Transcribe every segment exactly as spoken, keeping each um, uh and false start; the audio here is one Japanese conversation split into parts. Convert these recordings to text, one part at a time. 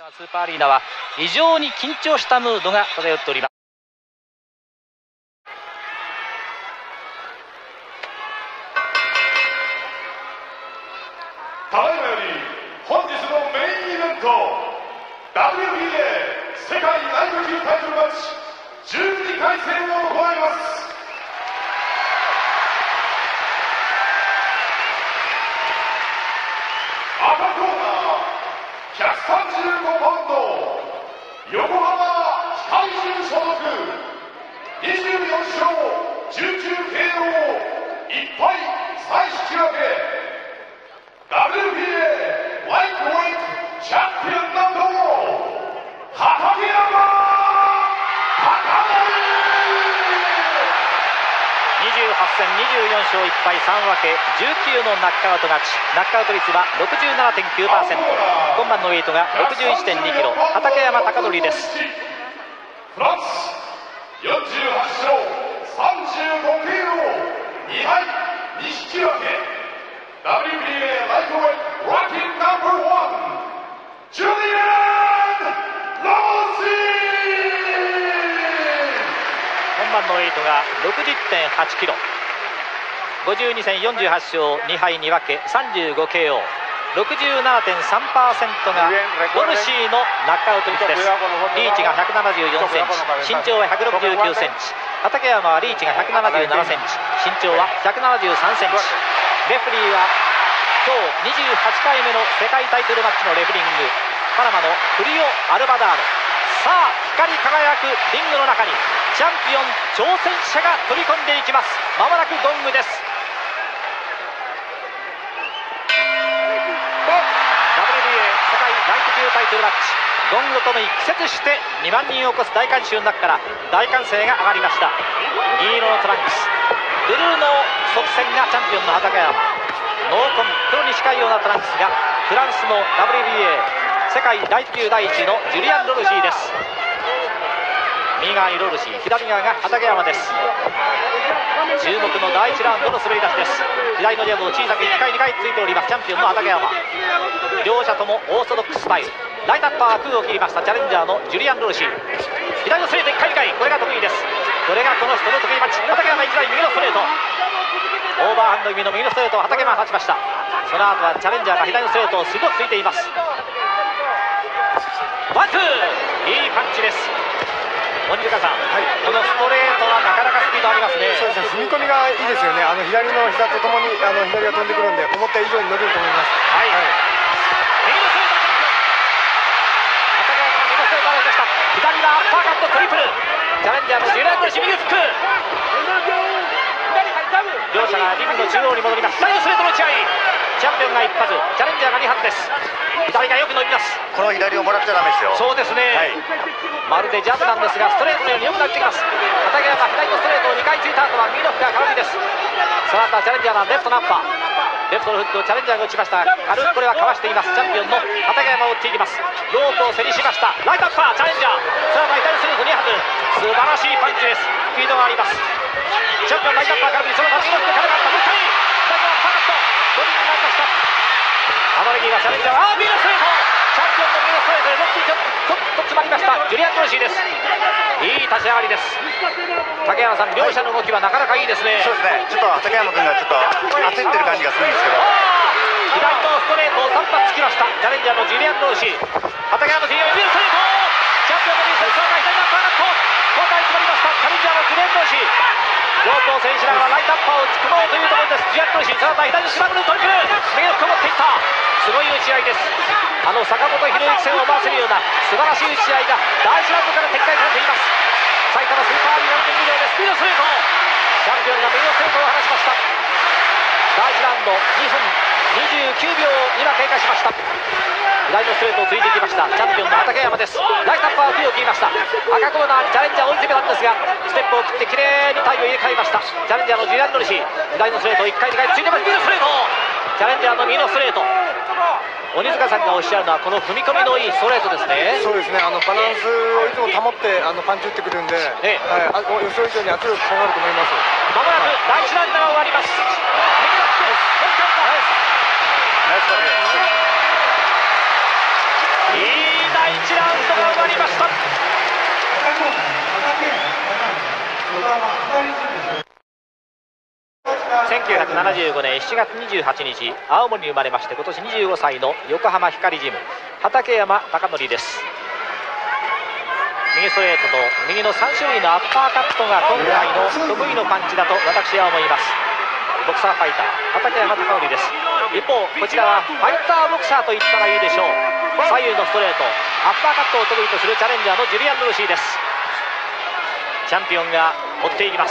スーパーアリーナは非常に緊張したムードが漂っております。 ただいまより本日のメインイベント ダブリュービーエー 世界ライト級タイトルマッチじゅうにかい戦を行います。赤コーナーひゃくさんじゅうごパウンド横浜体重所属にじゅうよん勝じゅうきゅうケーオー いっぱいさん引き分け ダブリュービーエー ライトウェイトチャンピオンナンバー畠山にじゅうはち戦にじゅうよん勝いっぱいさん分けじゅうきゅうのナックアウト勝ち。ナックアウト率は ろくじゅうななてんきゅうパーセント。 今晩のウェイトが ろくじゅういちてんにキロ、畠山貴則です。 フランスよんじゅうはち勝さんじゅうごケーオー に敗に引き分け ダブリュービーエー ライトウェイトランキングナンバーワンジュリアン・ローシー。 今晩のウェイトが ろくじゅってんはちキロ、ごじゅうに戦よんじゅうはち勝に敗に分け さんじゅうごケーオー、 ろくじゅうななてんさんパーセント がロルシーのナックアウト率です。リーチがひゃくななじゅうよんセンチ、身長はひゃくろくじゅうきゅうセンチ。畠山はリーチがひゃくななじゅうななセンチ、身長はひゃくななじゅうさんセンチ。レフリーは今日にじゅうはちかいめの世界タイトルマッチのレフリング、パナマのフリオ・アルバダーロ。さあ光り輝くリングの中にチャンピオン挑戦者が飛び込んでいきます。まもなくゴングです。 ダブリュービーエー 世界ライト級タイトルマッチ、ゴングとともに季節してにまん人を超す大観衆の中から大歓声が上がりました。銀色のトランクス、ブルーの側線がチャンピオンの畠山、ノーコン黒に近いようなトランクスがフランスの ダブリュービーエー 世界ライト級第一のジュリアン・ロルシーです。右側にロルシー、左側が畠山です。注目のだいいちラウンドの滑り出しです。左のジャブを小さくいっかいにかいついておりますチャンピオンの畠山。両者ともオーソドックススタイル、ライトアッパーは空を切りましたチャレンジャーのジュリアン・ロルシー。左のストレートいっかいにかい、これが得意です。これがこの人の得意マッチ。畠山いちだい右のストレート、オーバーハンド気味の右のストレートを畠山が勝ちました。その後はチャレンジャーが左のストレートを鋭くついています。ワンツー、いいパンチです。鬼塚さん、はい、このストレートはなかなかスピードありますね。 そうですね、踏み込みがいいですよね。あの左の膝とともにあの左が飛んでくるんで、思った以上に伸びると思います。 はい、はい、右のストレート、畠山が右のストレートを出しました。左はアッパーカットトリプル、チャレンジャーのジュリアン・ロルシー右フック、両者がリングの中央に戻ります。左のストレートの打ち合い、チャンピオンが一発、チャレンジャーが二発です。左がよく伸びます。 この左をもらっちゃダメですよ。 そうですね、はい、まるでジャブなんですがストレートのようによくなってきます。畠山が左のストレートをにかいついた後は右のフックが空振りです。その後はチャレンジャーがレフトのアッパー、レフトのフックをチャレンジャーが打ちましたが軽くこれはかわしています。チャンピオンの畠山を打っていきます。ロープを背にしました。ライトアッパーチャレンジャー、その後は左ストレートに発、素晴らしいパンチです。スピードがあります。チャンピオンライトアッパー空振り、その後右のフックからかった、もう一回左のアッパーカットドリルになりました。アマレギーがチャレンジャー、あー右のストレート、チャンピオンの右のストレートでロッキーちょっと詰まりましたジュリアン・ロルシーです。いい立ち上がりです。竹山さん、両者の動きはなかなかいいですね。 そうですね、ちょっと畠山君がちょっと焦ってる感じがするんですけど、 左のストレートをさん発つきました。チャレンジャーのジュリアン・ロルシー、畠山の右のストレート、チャンピオンの右のストレート、左のアッパーカット、交代詰まりました。チャレンジャーのジュリアン・ロルシー、ロープを背にしながらライトアッパーを組もうというところです。ジュリアン・ロルシー、その後は左のスラムのトリプル、右のフックを持っていった、すごい打ち合いです。あの坂本博之戦を思わせるような素晴らしい打ち合いがだいいちラウンドから展開されています。埼玉スーパーアリーナの演技場でスピードストレート、チャンピオンが右のストレートを放ちました。だいいちラウンドにふんにじゅうきゅうびょう今経過しました。左のストレートをついていきましたチャンピオンの畠山です。ライトアッパーを空を切りました。赤コーナーにチャレンジャーを追い詰めたんですがステップを切ってきれいに体を入れ替えました。チャレンジャーのジュリアン・ロルシー、左のストレートをいっかいにかいついてます。右のストレート、チャレンジャーの右のストレート、鬼塚さんがおっしゃるのはこの踏み込みのいいストレートですね。 そうですね、あのバランスをいつも保ってあのパンチ打ってくるんで、 ええ、 はい、あ予想以上に圧力かかると思います。 まもなくだいいちラウンドが終わります。右のフック、もう一回ナイスバック、いいダイビンせんきゅうひゃくななじゅうごねんしちがつにじゅうはちにち、青森に生まれまして今年にじゅうごさいの横浜光ジム、畠山貴則です。右ストレートと右のさん種類のアッパーカットが今回の得意のパンチだと私は思います。ボクサーファイター畠山貴則です。一方こちらはファイターボクサーと言ったらいいでしょう。左右のストレート、アッパーカットを得意とするチャレンジャーのジュリアン・ルーシーです。チャンピオンが追っていきます。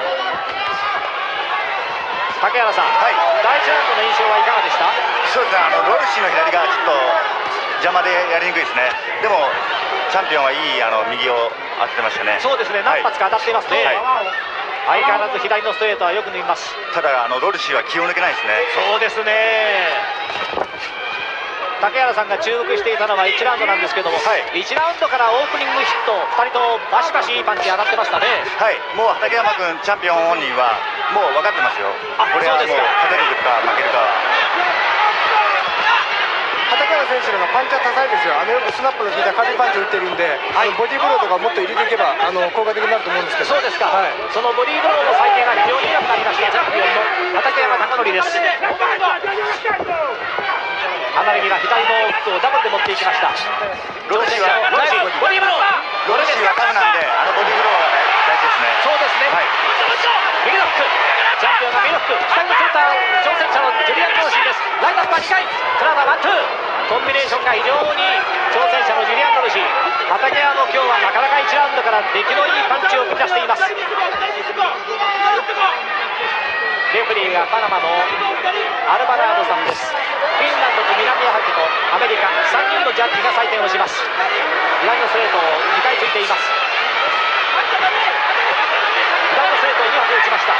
竹原さん、はい、第一ラウンドの印象はいかがでした？ そうですね、あのロルシーの左がちょっと邪魔でやりにくいですね。でもチャンピオンはいいあの右を当ててましたね。 そうですね、何発か当たっていますね、はいはい、相変わらず左のストレートはよく抜きます。 ただあのロルシーは気を抜けないですね。 そうですね。竹原さんが注目していたのはいちラウンドなんですけども、はい、いちラウンドからオープニングヒットふたりともバシバシいいパンチ当たってましたね。 はい、もう畠山君チャンピオン本人はもう分かってますよ。これはもう勝てるか負けるかは。 畠山選手のパンチは多彩ですよ。あのよくスナップの効いた軽いパンチを打ってるんで、はい、ボディーブローとかもっと入れていけばあの効果的になると思うんですけど。 そうですか、はい、そのボディーブローの再現が非常に良くなりましたチャンピオンの畠山貴則です。離れ際左のフックをダブルで持っていきました。 ロルシーはロルシーボディーブロー、 ロルシーはタフなんであのボディーブローが大事ですね。 そうですね、はい、右のフック、チャンピオンが右のフック、左のセンター挑戦者のジュリアン・ローシーです。ライトアップは近い、クラウダーワンツー、コンビネーションが非常に挑戦者のジュリアン・ローシー、畠山も今日はなかなかいちラウンドから出来のいいパンチを繰り出しています。レフェリーがパナマのアルバナードさんです。フィンランドと南アフリカとアメリカさんにんのジャッジが採点をします。左のストレートをにかいついています。左のストレートをにはく打ちました。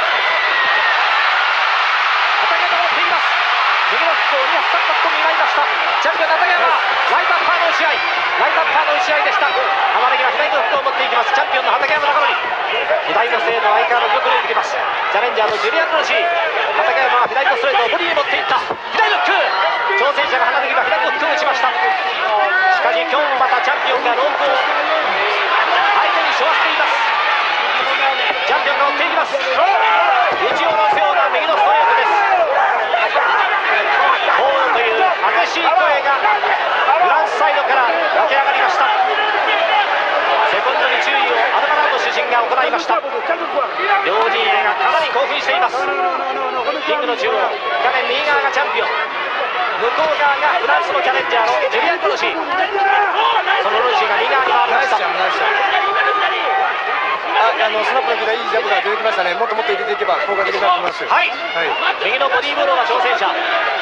畠山が持っていきます。右のフックをにはくさん発とになりました。チャンピオンの畠山、ライトアッパーの打ち合い、ライトアッパーの打ち合いでした。浜崎が左のフックを持っていきます。チャンピオンの畠山貴則、左のストレートは相変わらずよく抜いてきます。チャレンジャーのジュリアン・ローシー、畠山は左のストレートをボディに持っていった。左のフック、挑戦者が離れ際左のフックを打ちました。しかし今日もまたチャンピオンがロープを相手に背負わせています。チャンピオンが追っていきます。打ち下ろすような右のストレートです。ホーンという激しい声がフランスサイドから湧き上がりました。セコンドに注意をアルバナード主審が行いました。両陣営がかなり興奮しています。リングの中央、画面右側がチャンピオン、向こう側がフランスのチャレンジャーのジュリアン・ローシー。そのローシーが右側に回りました。 ああのスナップの効いたいいジャブが出てきましたね。もっともっと入れていけば効果的になると思います。 はい、はい、右のボディーブローが挑戦者、畠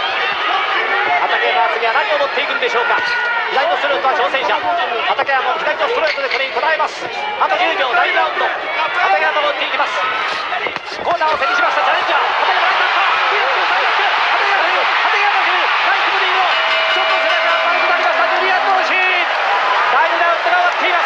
山は次は何を持っていくんでしょうか。左のストレートは挑戦者、畠山も左のストレートでこれに応えます。あとじゅうびょう、第2ラウンド、畠山も打っていきます。コーナーを背にしましたチャレンジャー、畠山ライトアッパー、畠山の銃、ナイスボディーブロー、ちょっと背中が丸くなりましたジュリアン・ローシー。第2ラウンドが終わっています。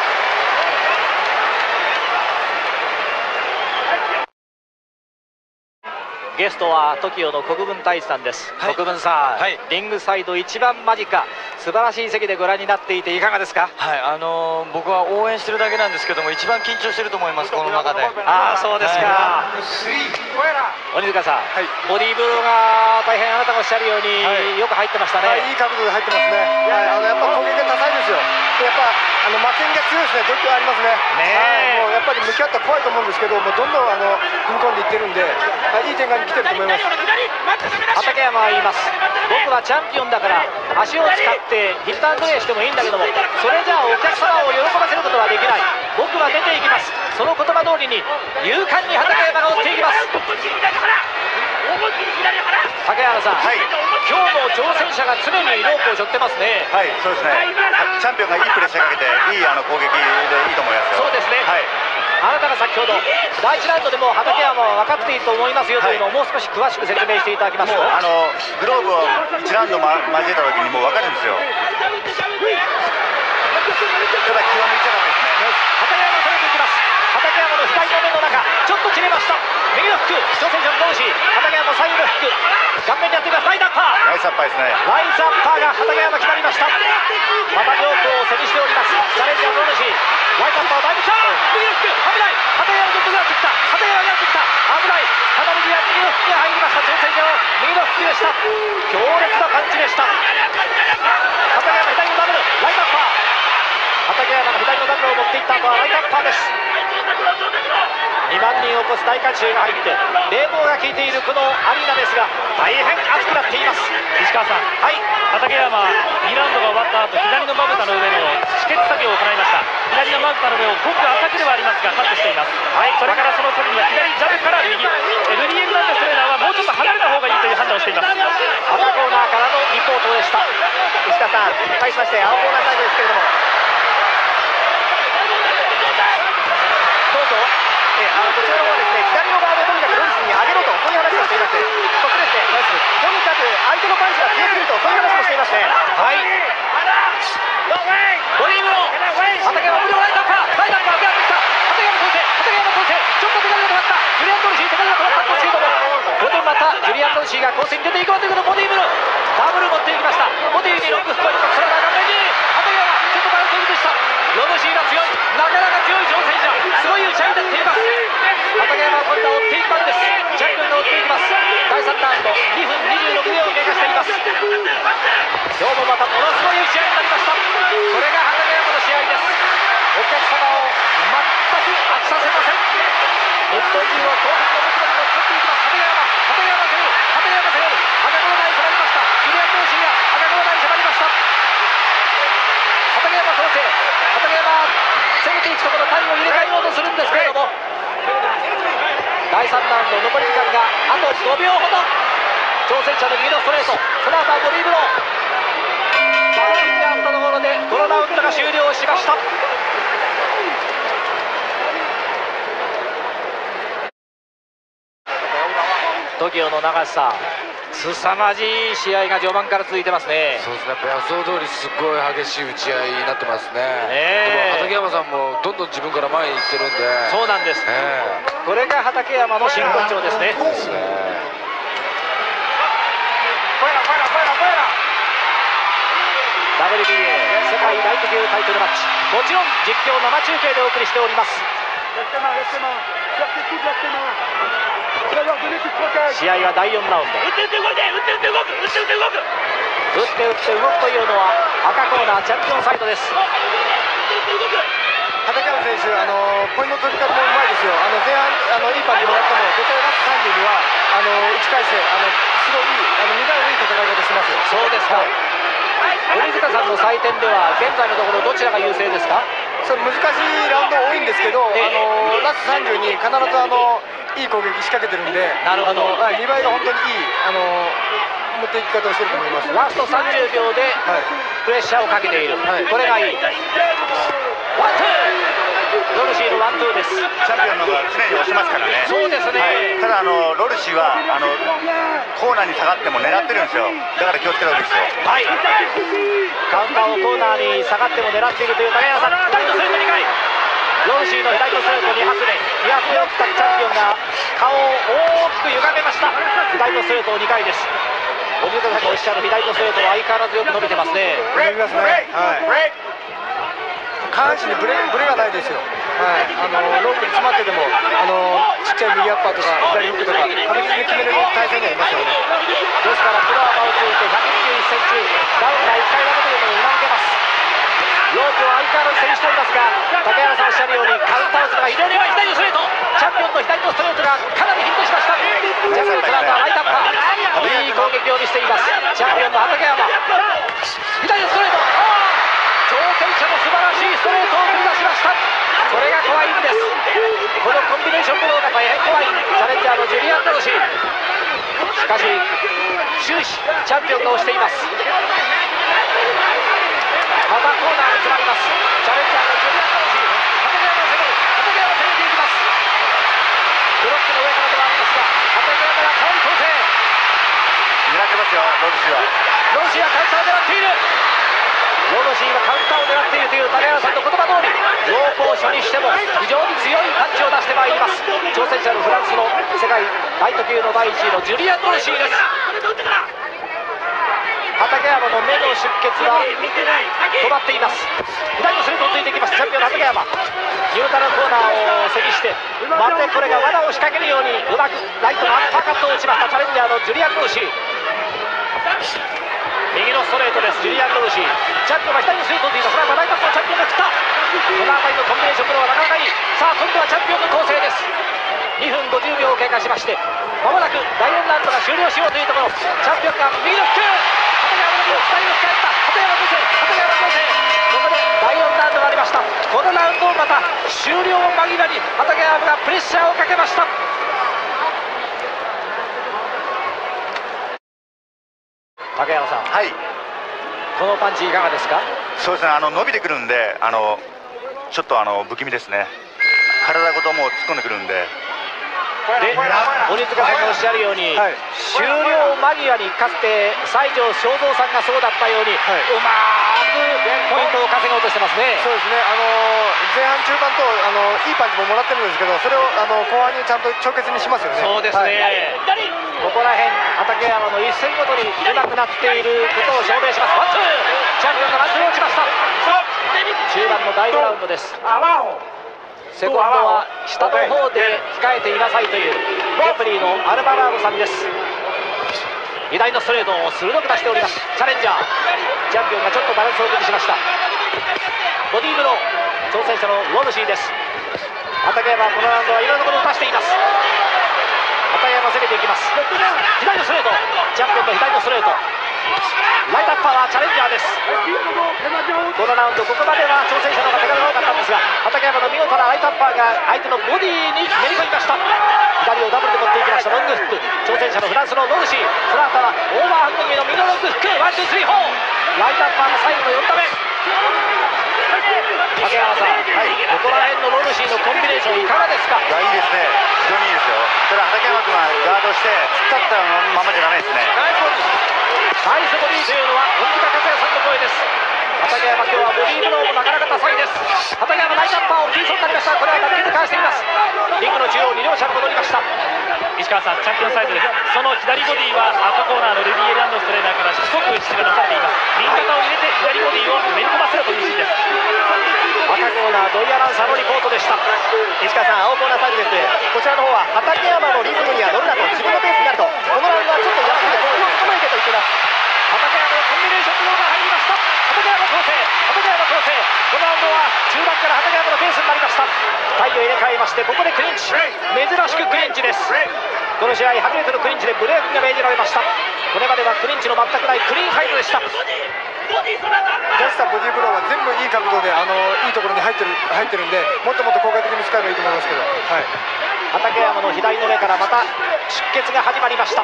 ゲストは トキオ の国分太一さんです、はい、国分さん、はい、リングサイド一番間近、素晴らしい席でご覧になっていていかがですか？ はい、あのー、僕は応援してるだけなんですけども一番緊張してると思います、この中で。 ああ、そうですか、はい、鬼塚さん、はい、ボディーブローが大変あなたがおっしゃるように、はい、よく入ってましたね、 はい、いい角度で入ってますね、はい、あのやっぱ攻撃が多彩ですよ。やっぱあの負けんが強いですね、度胸ありますね。ね、はい、もうやっぱり向き合ったら怖いと思うんですけど、もうどんどんあの踏み込んでいってるんで、はい、いい展開に来てると思います。 畠山は言います、僕はチャンピオンだから足を使ってヒットアンドレーしてもいいんだけども、それじゃあお客様を喜ばせることはできない、僕は出ていきます。その言葉通りに勇敢に畠山が追っていきます。竹原さん、はい、今日も挑戦者が常にロープを背負ってますね。 はい、そうですね、チャンピオンがいいプレッシャーかけていいあの攻撃でいいと思いますよ。 そうですね、はい、あなたが先ほどだいいちラウンドでも畠山は分かっていると思いますよというのをもう少し詳しく説明していただきますと、 あのグローブをいちラウンド、ま、交えた時にもう分かるんですよ。ただ気を抜いちゃダメですね。 畠山が攻めていきます。畠山の左の目の中ちょっと切れました。右のフック、挑戦者の同士、畠山も左右のフック、顔面にやっています。ライトアッパー、 ナイスアッパーですね。 ライトアッパーが畠山決まりました。また両方を背にしておりますチャレンジャーの主、ライトアッパーをだいぶ来た、右のフック危ない、畠した。強烈なパンチでした。畠山左のダブルライトアッパー。畠山が左のダブルを持っていった後はライトアッパーです。にまんにんを超す大観衆が入って冷房が効いているこのアリーナですが大変熱くなっています。 石川さん、 はい、 畠山にラウンドが終わった後、左のまぶたの上の止血作業を行いました。左のまぶたの上をごく浅くではありますがカットしています。はい、それからその時には左ジャブから右、エフディーエムランドストレーナーはもうちょっと離れた方がいいという判断をしています。 赤コーナーからのリポートでした。 石田さん、返しまして青コーナーサイドですけれども、どうぞ。えあのこちらの方はですね、左のガードをとにかくロリスに上げろと、そういう話をしています。そしてですね、とにかく相手のパンチが強すぎると、そういう話もしていますね。 はい、ボディーブロー、畠山無料ライトアッパー、ライトアッパーがってきた。畠山構成、畠山構成、ちょっと手が止まった。ジュリアン・ドルシー手が止まったんですけれども、ここでまたジュリアン・ドルシーが構成に出ていこうということでボディーブロー、ダブル持っていきました。ボディーにロックスポイント、それから顔面に畠山ちょっとバランスを崩した。ロブシーが強い、なかなか強い挑戦者、すごい打ち合いになっています。畠山は今度は追っていく番です。チャンピオンが追っていきます。だいさんラウンドにふんにじゅうろくびょうを経過しています。今日もまたものすごい打ち合いになりました。これが畠山の試合です。お客様を全く飽きさせません。日本中を後半の向きに持っていきます。畠山、畠山攻める、畠山攻める、赤コーナーに迫りました。ジュリアン・ドーシーが赤コーナーに迫りました。畠山構成、畠山攻めていくところ、タイムを入れ替えようとするんですけれども、だいさんラウンド残り時間があとごびょうほど。挑戦者の右のストレート、その後はボディーブロー、バッキングあったところでこのラウンドが終了しました。トキオの長さ、凄まじい試合が序盤から続いてますね。 そうですね、予想通りすごい激しい打ち合いになってますね。 えー、 でも畠山さんもどんどん自分から前に行ってるんで。 そうなんです、 えー、これが畠山の真骨頂ですね。 ですね。 ダブリュービーエー 世界ライト級タイトルマッチ、もちろん実況生中継でお送りしております。試合はだいよんラウンド。打って打って動く、打って打って動く、打って打って動く、打って打って動くというのは赤コーナーチャンピオンサイドです。 畠山選手、あのポイントの取り方もうまいですよ。あの前半あのいいパンチもらっても絶対ラストさんじゅうにはあの打ち返して、あのすごいいい、あの見栄えのいい戦い方してますよ。 そうですか、はい、鬼塚さんの採点では現在のところどちらが優勢ですか？ それ難しいラウンド多いんですけど、 ええ、 あのラストさんじゅうに必ずあのいい攻撃仕掛けてるんで、 なるほど、 あの見栄えが本当にいいあの持っていき方をしてると思います。 ラストさんじゅうびょうでプレッシャーをかけている、はい、これがいい。ワンツー、ロルシーのワンツーです。 チャンピオンの方が常に押しますからね。 そうですね、 はい、ただあのロルシーはあのコーナーに下がっても狙ってるんですよ。だから気をつけた方がいいですよ。 はい、カウンターをコーナーに下がっても狙っているという竹山さん、左のストレートにかい、ロルシーの左のストレートに発目、に発目を切ったチャンピオンが顔を大きく歪めました。左のストレートをにかいです。鬼塚さんがおっしゃる左のストレートは相変わらずよく伸びてますね。 伸びますね、はい、下半身にブレブレがないですよ。はい、あのロープに詰まっててもあのちっちゃい右アッパーとか左フックとか確実に決めれる体勢にありますよね。 ですからプロアマを通じてひゃくにじゅういっセンチダウンがいっかいだけというのをうなずけます。ロープを相変わらず制しておりますが、竹原さんおっしゃるようにカウンターをするのが非常に弱い。左のストレート、チャンピオンの左のストレートがかなりヒットしました。ジャックスラーターライトアッパー、いい攻撃を見せています。チャンピオンの畠山、左のストレート、挑戦者の素晴らしいストレートを繰り出しました。これが怖いんです。このコンビネーションブローが大変怖いチャレンジャーのジュリアン・ドロシー。しかし終始チャンピオンが押しています。またコーナーに詰まります。チャレンジャーのジュリアン・ドロシー、畠山を攻める、畠山を攻めていきます。ブロックの上からではありますが畠山がかなり構成狙ってますよ、ロルシーは。 ロルシーはカウンターを狙っている。ロルシーがカウンターを狙っているという竹原さんの言葉通り、ロープを初にしても非常に強いパンチを出してまいります。挑戦者のフランスの世界ライト級のだいいちいのジュリアン・ドルシーです。畠山の目の出血は止まっています。左のスレッドをついていきます。チャンピオンの畠山、ニュートラルコーナーを背にしてまるでこれが罠を仕掛けるようにうまくライトのアッパーカットを打ちましたチャレンジャーのジュリアン・ドルシー。 右のストレートです。ジュリアン・ロルシー、チャンピオンが左にスイートを打っていた。それはライトアップのチャンピオンが食った。この辺りのコンビネーションプロはなかなかいい。さあ今度はチャンピオンの構成です。にふんごじゅうびょうを経過しまして、まもなく第よんラウンドが終了しようというところ。チャンピオンが右のフック、畠山の右左を使った畠山構成、畠山構成、ここでだいよんラウンドがありました。このラウンドをまた終了間際に畠山がプレッシャーをかけました。畠山さん、 はい、 このパンチいかがですか？ そうですね、あの伸びてくるんで、あのちょっとあの不気味ですね。体ごともう突っ込んでくるんで。 で、鬼塚さんがおっしゃるように、はい、終了間際にかつて西条正蔵さんがそうだったように、はい、うまくポイントを稼ごうとしてますね。 そうですね、あの前半中盤とあのいいパンチももらってるんですけど、それをあの後半にちゃんと直結にしますよね。 そうですね、はい、ここら辺畠山の一戦ごとにうまくなっていることを証明します。ワンツー、チャンピオンがワンツーを打ちました。中盤のだいごラウンドです。セコンドは下の方で控えていなさいというレフェリーのアルバラードさんです。左のストレートを鋭く出しております。チャレンジャー、チャンピオンがちょっとバランスを崩しました。ボディーブロー、挑戦者のロルシーです。畠山はこのラウンドはいろんなことを出しています。畠山攻めていきます。左のストレート、チャンピオンの左のストレート、ライトアッパーはチャレンジャーです。このラウンドここまでは挑戦者の方が手が多かったんですが、畠山の見事なライトアッパーが相手のボディにめり込みました。左をダブルで持っていきました。ロングフック、挑戦者のフランスのロルシー、その後はオーバーハンド気味のミドルロングフック、ワンツースリーフォー、ライトアッパーの最後のよん打目。畠山さん、はい、ここら辺のロルシーのコンビネーションいかがですか？ いや、いいですね、非常にいいですよ。ただ畠山君はガードして突っ立ったままじゃダメですね。 ナイスボディというのは鬼塚克也さんの声です。畠山、今日はボディーブローもなかなか多彩です。畠山ライトアッパーをピンソンになりました。これは脱臼で返しています。リングの中央に両者戻りました。 石川さん、チャンピオンサイドです。その左ボディは赤コーナーのレディエル・アンドストレーナーからしつこく指示が出されています。右肩を入れて左ボディをめり込ませろという指示です。 赤コーナー土井アナウンサーのリポートでした。 石川さん、青コーナーサイドです。こちらの方は畠山のリズムには乗るなと、自分のペースになると、このラウンドはちょっとやらせてこう構えてと言っています。 畠山のコンビネーションブローが入りました。畠山構成、畠山構成、このラウンドは中盤から畠山のペースになりました。体を入れ替えまして、ここでクリンチ、珍しくクリンチです。この試合初めてのクリンチでブレーキが命じられました。これまではクリンチの全くないクリーンファイトでした。 出したボディーブローは全部いい角度で、あのいいところに入ってる入ってるんで、もっともっと効果的に使えばいいと思いますけど、はい、 畠山の左の目からまた出血が始まりました。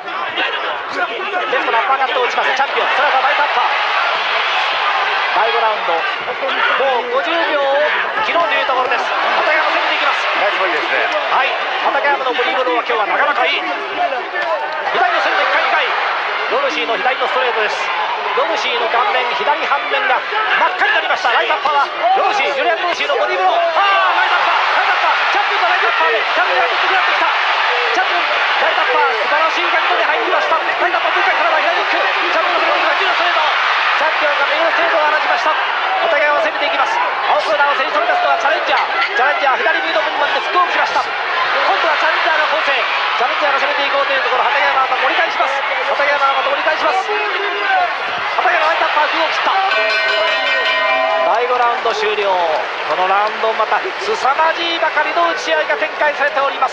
レフトのアッパーカットを打ちますチャンピオン、それからライトアッパー。だいごラウンド、もうごじゅうびょうを切ろうというところです。畠山攻めていきます。 ナイスボディですね。 はい、畠山のボディーブローは今日はなかなかいい。左のストレートいっかいにかい、ロルシーの左のストレートです。ロルシーの顔面、左半面が真っ赤になりました。ライトアッパーはロルシー、ジュリアン・ロルシーのボディーブロー、ああライトアッパー、ライトアッパー、チャンピオンがライトアッパーでチャンピオンが取ってくなってきた。チャンピオンライトアッパー、素晴らしい角度で入りました。ライトアッパー空間からは左フック、チャンピオンの右のストレート、チャンピオンが右のストレートを放ちました。畠山を攻めていきます。青コーナーを攻め出すのはチャレンジャー、チャレンジャー左ミード分までフックを打ちました。今度はチャレンジャーが構成、チャレンジャーが攻めていこうというところ、畠山が盛り返します。畠山がまた盛り返します。畠山ライトアッパー空を切った。だいごラウンド終了。このラウンドまた凄まじいばかりの打ち合いが展開されております。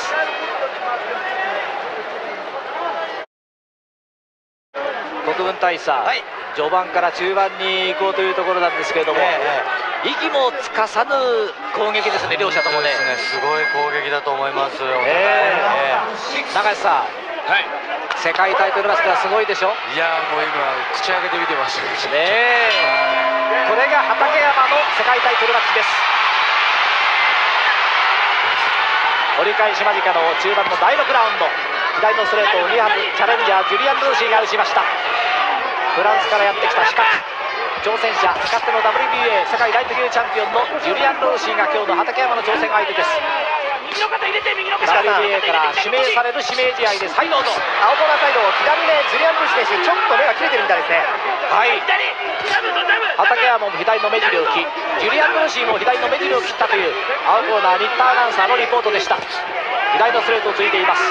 国分大佐、はい、序盤から中盤に行こうというところなんですけれども、ええ、息もつかさぬ攻撃ですね、両者ともね。 そうですね、すごい攻撃だと思います。 ええ、中井さん、はい、世界タイトルマスクはすごいでしょ。 いやもう今口開けて見てましたね。 えこれが畠山の世界タイトルマッチです。折り返し間近の中盤のだいろくラウンド、左のストレートをに発チャレンジャージュリアン・ルーシーが打ちました。フランスからやってきた視覚挑戦者、かつての ダブリュービーエー 世界ライト級チャンピオンのジュリアン・ルーシーが今日の畠山の挑戦相手です。ダブリュービーエー から指名される指名試合です。はい、どうぞ。 青コーナーサイド、左目ジュリアン・ルーシー選手、ちょっと目が切れてるみたいですね。 はい、畠山も左の目尻を切り、ジュリアン・ルーシーも左の目尻を切ったという青コーナー新田アナウンサーのリポートでした。 左のストレートをついています。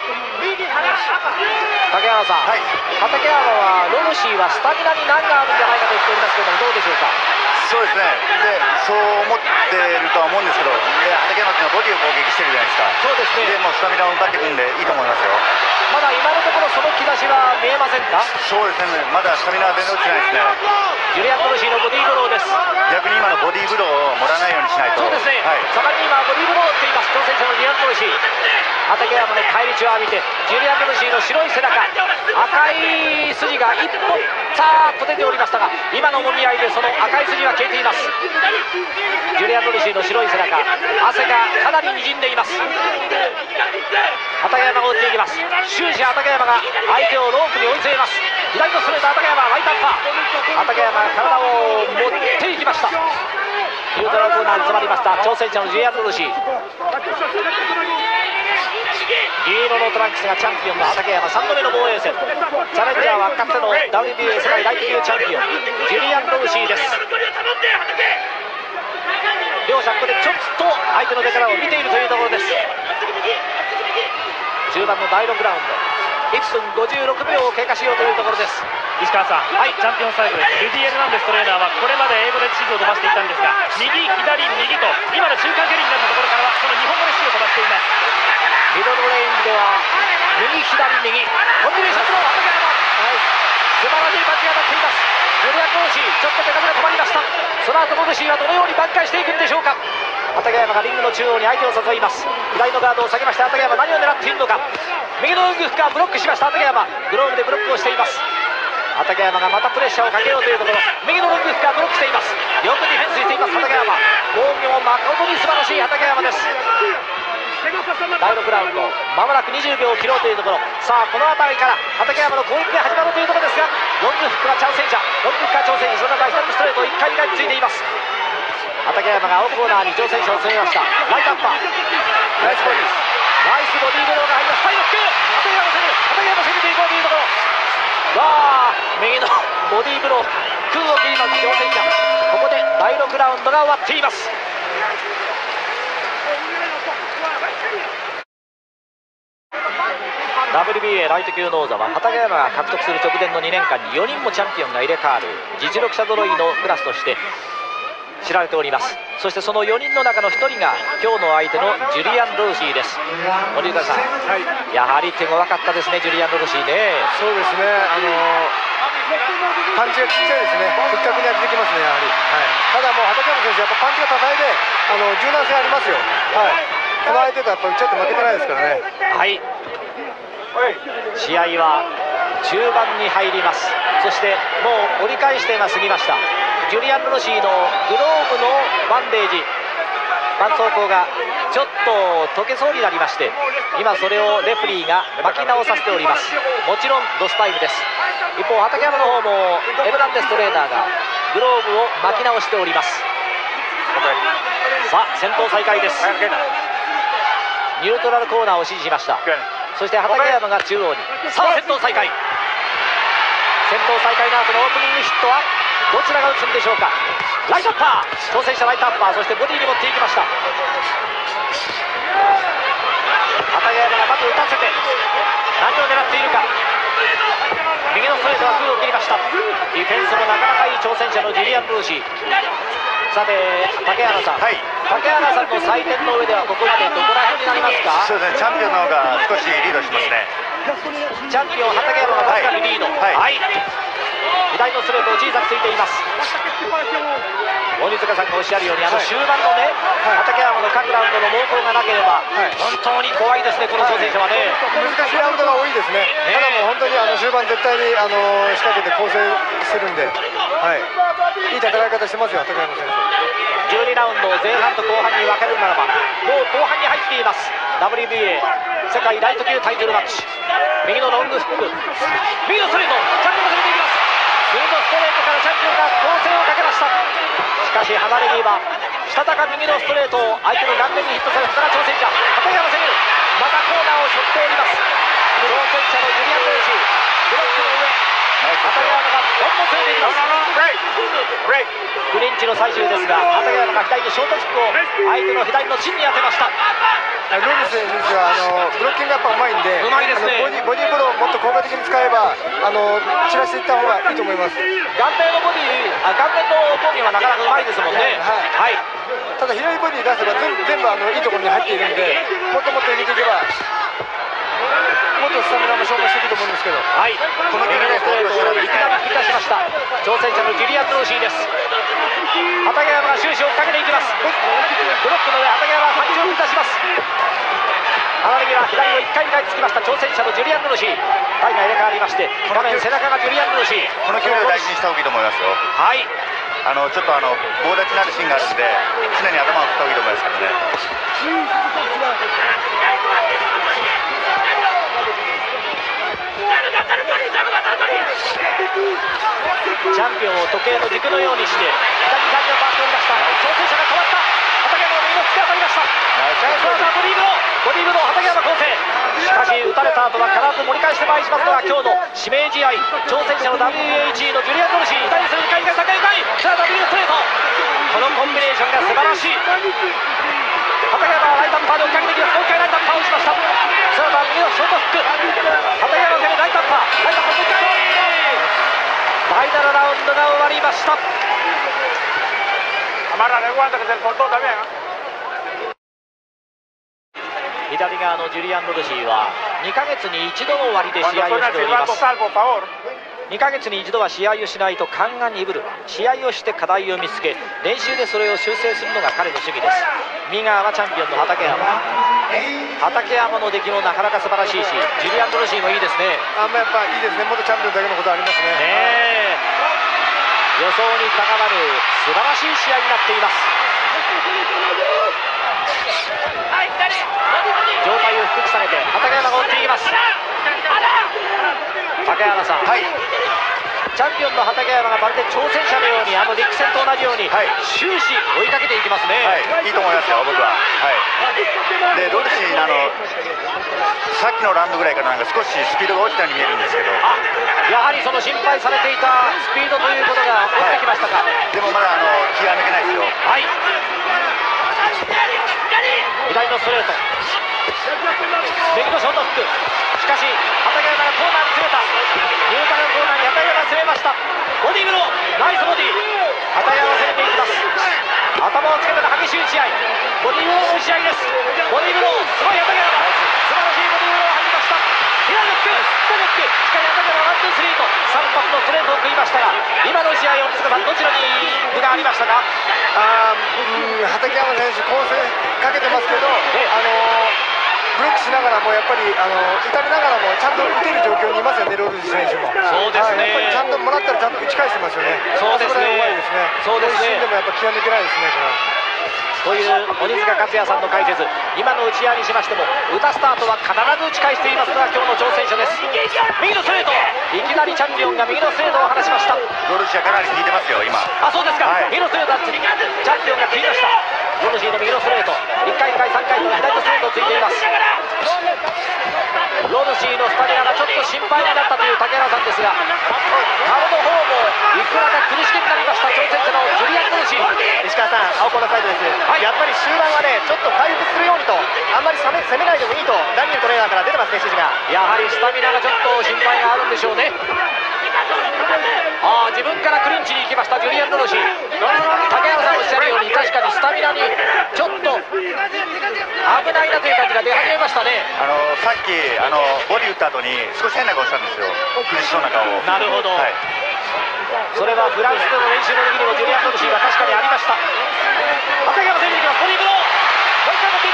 竹原さん、 はい、 畠山はロムシーはスタミナに難があるんじゃないかと言っておりますけども、どうでしょうか。 そうですね、でそう思ってるとは思うんですけど、で畠山君がボディを攻撃してるじゃないですか。 そうですね。 でもうスタミナを奪ってくるんでいいと思いますよ。 まだ今のところその兆しは見えませんか。 そうですね、まだスタミナは全然落ちてないですね。 ジュリアン・ロムシーのボディーブローです。 逆に今のボディーブローを盛らないようにしないと。 そうですね、 はい、 盛んに今ボディーブローを打っています。挑戦者のジュリアン・ロムシー。畠山の返り血を浴びてジュリアン・ロムシーの白い背中、赤い筋が一本さーっと出ておりましたが、今のもみ合いでその赤い筋は消えています。ジュリアン・ロムシーの白い背中、汗がかなりにじんでいます。畠山が打っていきます。終始畠山が相手をロープに追い詰めます。左のストレート、畠山ライトアッパー。畠山が体を持っていきました。ニュートラルコーナーに詰まりました挑戦者のジュリアン・ロムシー。銀色のトランクスがチャンピオンの畠山、さんどめの防衛戦。チャレンジャーはかつての ダブリュービーエー 世界ライト級チャンピオンジュリアン・ロムシーです。両者ここでちょっと相手の出方を見ているというところです。中盤のだいろくラウンド、いっぷんごじゅうろくびょうを経過しようというところです。 石川さん、はい、チャンピオンサイドです。ルディ・エルナンデストレーナーはこれまで英語で指示を飛ばしていたんですが、右左右と今の中間距離になるところからはその日本語で指示を飛ばしています。 ミドルレンジでは右左右コンビネーションスロー、畠山、はい、素晴らしいバックが当たっています。ジュリアン・ロムシー、ちょっと手数が止まりました。その後ロムシーはどのように挽回していくんでしょうか。畠山がリングの中央に相手を誘います。左のガードを下げまして畠山、何を狙っているのか。右のウングフカーブロックしました。畠山グローブでブロックをしています。畠山がまたプレッシャーをかけようというところ、右のロングフカーブロックしています。よくディフェンスしています畠山。防御も誠に素晴らしい畠山です。だいろくラウンド、まもなくにじゅうびょうを切ろうというところ。さあこの辺りから畠山の攻撃が始まるというところですが、ロングフックは挑戦者、ロングフックは挑戦者、その中にストレートをいっかい以外についています。畠山が青コーナーに挑戦者を詰めました。ライトアッパー、ナイスボディ、ナイスボディーブローが入ります。サイドキック、畠山攻める、畠山攻めていこうというところ。わあ、右のボディーブロー空を切ります挑戦者。ここでだいろくラウンドが終わっています。ダブリュービーエー ライト級の王座は畠山が獲得する直前のにねんかんによにんもチャンピオンが入れ替わる実力者揃いのクラスとして知られております。そしてそのよにんの中のひとりが今日の相手のジュリアン・ロムシーです。森岡さん、はい、やはり手ごわかったですねジュリアン・ロムシーね。 そうですね、あのー、パンチがちっちゃいですね、的確に当ててきますねやはり、はい、ただもう畠山選手やっぱパンチが多彩であの柔軟性ありますよ、はい、この相手とやっぱりちょっと負けてないですからね。 はい、試合は中盤に入ります。そしてもう折り返してが過ぎました。ジュリアン・ロムシーのグローブのバンデージ、絆創膏がちょっと溶けそうになりまして、今それをレフリーが巻き直させております。もちろんロスタイムです。一方畠山の方もエルナンデストレーナーがグローブを巻き直しております。さあ戦闘再開です。ニュートラルコーナーを指示しました。そして畠山が中央に、さあ戦闘再開、戦闘再開の後のオープニングヒットはどちらが打つんでしょうか。ライトアッパー、挑戦者ライトアッパー、そしてボディに持っていきました。畠山がまず打たせて何を狙っているか。右のストレートは空を切りました。ディフェンスもなかなかいい挑戦者のジュリアン・ロムシー。さて竹原さん、はい、竹原さんの採点の上ではここまでどこら辺になりますか。 そうですね、チャンピオンの方が少しリードしますね。 チャンピオン畠山がわずかにリード、はいはい、左のストレートを小さくついています。鬼塚さんがおっしゃるようにあの終盤のね、はい、畠山の各ラウンドの猛攻がなければ、はい、本当に怖いですねこの挑戦者はね。 難しいラウンドが多いですね。ね、ただもう本当にあの終盤絶対にあの仕掛けて構成するんで、はい、いい戦い方してますよ畠山選手。 じゅうにラウンドを前半と後半に分けるならばもう後半に入っています。 ダブリュービーエー 世界ライト級タイトルマッチ。右のロングフック、右のストレート、チャンピオンが攻めていきます。右のストレートからチャンピオンが攻勢をかけました。しかし離れにはしたたか右のストレートを相手の顔面にヒットされたら挑戦者畠山攻める、またコーナーを背負っております。挑戦者のジュリアン・ロムシー、ブロックの上、 畠山がどんどん攻めていきます。クリンチの最終ですが、畠山が左のショートキックを相手の左の芯に当てました。 ロール選手はあのブロッキングがやっぱうまいんで、 うまいですね。 あのボディボディブローをもっと効果的に使えばあの散らしていった方がいいと思います。 顔面のボディ、あ顔面の攻撃はなかなかうまいですもんね。はい、はい、 ただ左ボディ出せば全全部あのいいところに入っているんで、もっともっと入れていけばもっとスタミナも消耗していくと思うんですけど、 はい、この右のストレートをいきなり引き出しました挑戦者のジュリアン・ローシーです。畠山が終始追っかけていきます。ブロックの上、畠山はパンチを出します。離れ際左をいっかいにかいつきました挑戦者のジュリアン・ローシー。体が入れ替わりまして、画面背中がジュリアン・ローシー。 この距離を大事にした方がいいと思いますよ。 はい、 あのちょっとあの棒立ちになるシーンがあるんで、常に頭を振った方がいいと思いますけどね。 チャンピオンを時計の軸のようにして左左のバースを出した挑戦者が変わった。畠山の右の突き当たりました。さあボディーブローボディーブロー畠山構成。しかし打たれた後は必ず盛り返してまいりますのが今日の指名試合挑戦者の ダブリューエーチー のジュリアン・ロルシー。左にするにかいにかいさんかいにかい、さあ W ストレート、このコンビネーションが素晴らしい。畠山はライトアッパーで追っかけてきます。もう一回ライトアッパーを打ちました。さあ右のショートフック、畠山の攻めライトアッパー、ライトアッパーもう一回ファイナルラウンドが終わりました。左側のジュリアン・ロルシーはにかげつに一度の終わりで試合をしております。にかげつに一度は試合をしないと勘が鈍る。試合をして課題を見つけ練習でそれを修正するのが彼の主義です。右側はチャンピオンの畠山。畠山の出来もなかなか素晴らしいし、ジュリアン・ロルシーもいいですね。 あんまやっぱいいですね。元チャンピオンだけのことありますね。 ねえ、予想にたがわる素晴らしい試合になっています。上体を低く下げて畠山が追っていきます。畠山さん、はい、チャンピオンの畠山がまるで挑戦者のようにあのリック戦と同じように、はい、終始追いかけていきますね。 はい、いいと思いますよ僕は。はい、でロルシーのあのさっきのラウンドぐらいからなんか少しスピードが落ちたように見えるんですけど、 あ、やはりその心配されていたスピードということが落ちてきましたか。はい、 でもまだあの気が抜けないですよ。 はい、左のストレート、右のショートフック、しかし畠山がコーナーに攻めた。ニュータルコーナーに畠山が攻めました。ボディーブロー、ナイスボディー、畠山が攻めていきます。頭をつけての激しい打ち合い、ボディーブローの打ち合いです。ボディーブロー、すごい畠山、素晴らしいボディーブローが入りました。左フック、左フック、しかし畠山ワンツースリーとさん発のストレートを食いましたが、今の試合を塚さんどちらに分がありましたか。 あー、うん、畠山選手構成かけてますけど、あのーブロックしながらもやっぱりあの打たれながらもちゃんと打てる状況にいますよね、ロールズ選手も。 そうですね、 はい、やっぱりちゃんともらったらちゃんと打ち返してますよね。 そうですね、 うまいですね。 そうですね、 でもやっぱ気が抜けないですね、これは。 という鬼塚克也さんの解説、今の打ち合いにしましても打たスタートは必ず打ち返していますが、今日の挑戦者です。右のストレート、いきなりチャンピオンが右のストレートを放しました。 ロルシーはかなり効いてますよ今。 あ、そうですか、はい、右のストレートはチャンピオンが効いました。ロルシーの右のストレート、いっかいにかいさんかいと左のストレートをついています。ロルシーのスタミナがちょっと心配になったという竹原さんですが、顔の方もいくらか苦しげになりました挑戦者のジュリアン・ロルシー。 石川さん、青コーナーサイドです、はい、やっぱり集団はねちょっと回復するようにと、あんまり攻め攻めないでもいいとダニエルトレーナーから出てますね、指示が。 やはりスタミナがちょっと心配があるんでしょうね。ああ、自分からクリンチに行きましたジュリアン・ロルシー。竹原さんおっしゃるように確かにスタミナにちょっと危ないなという感じが出始めましたね。 あのさっきあのボディ打った後に少し変な顔したんですよ、苦しそうな顔を。 なるほど、はい、それはフランスでの練習の時にもジュリアン・ロルシーは確かにありました。畠山攻めていきます。ボディーブロー、もう一回持っていった。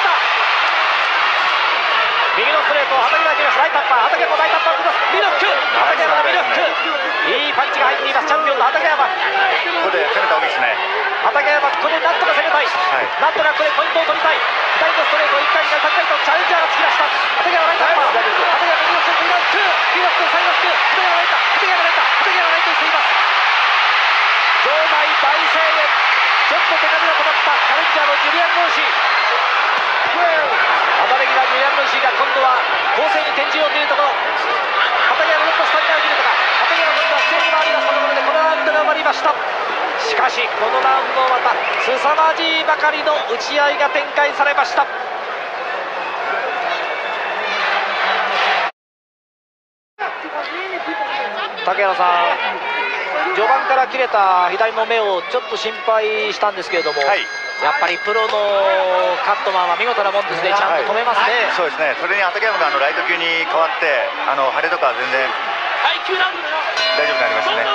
右のストレート、畠山がいきます。ライトアッパー、畠山もライトアッパーを打ちます。ミドルフック、畠山のミドルフック、いいパンチが入っていますチャンピオンの畠山。 ここで攻めた方がいいですね。 畠山、ここでなんとか攻めたい、はい、なんとかこれポイントを取りたい。左のストレートをいっかいにかいさんかいとチャレンジャーがつきました。畠山ライトアッパー、畠山右のストレート、ミドルフック、ミドルフック、サイドフック、畠山ライト、畠山ライト、畠山ライトしています。場内大声援、ちょっと手数が止まったチャレンジャーのジュリアン・ローシー。離れ際ジュリアン・ローシーが今度は攻勢に転じようというところ。畠山のスタミナを切れたか、畠畠山君が不正に回りましたところでこのラウンドが終わりました。しかしこのラウンドまた凄まじいばかりの打ち合いが展開されました。竹原さん、序盤から切れた左の目をちょっと心配したんですけれども、はい、やっぱりプロのカットマンは見事なもんですね。ちゃんと止めますね。はい、 そうですね。それに畠山があのライト級に変わってあの腫れとか全然大丈夫になりましたね。